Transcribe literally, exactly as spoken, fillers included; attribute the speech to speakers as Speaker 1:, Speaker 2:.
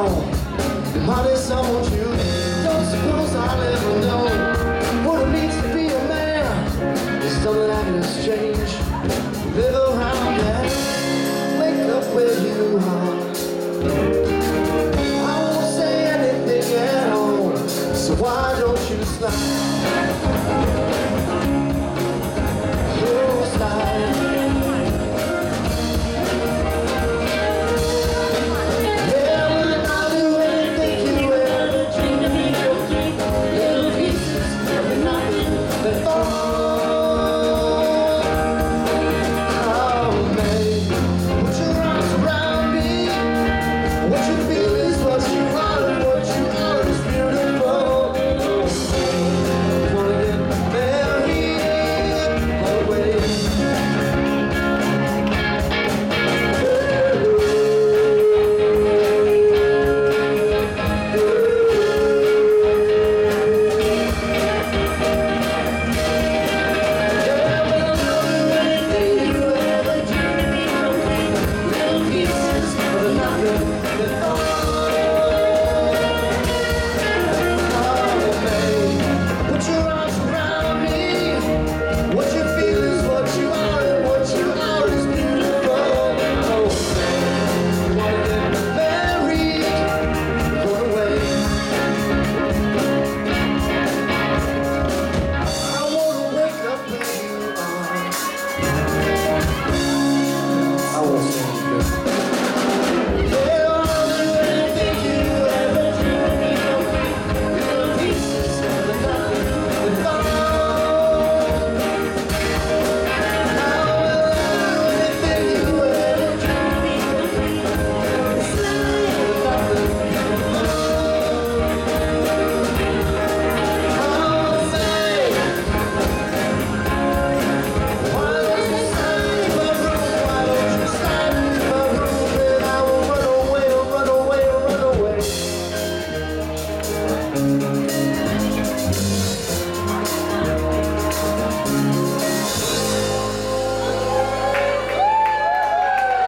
Speaker 1: on. Honey, son, won't you? Don't suppose I'll ever know what it means to be a man. There's something I can exchange. Live around and wake up where you are. I won't say anything at all, so why don't you slide?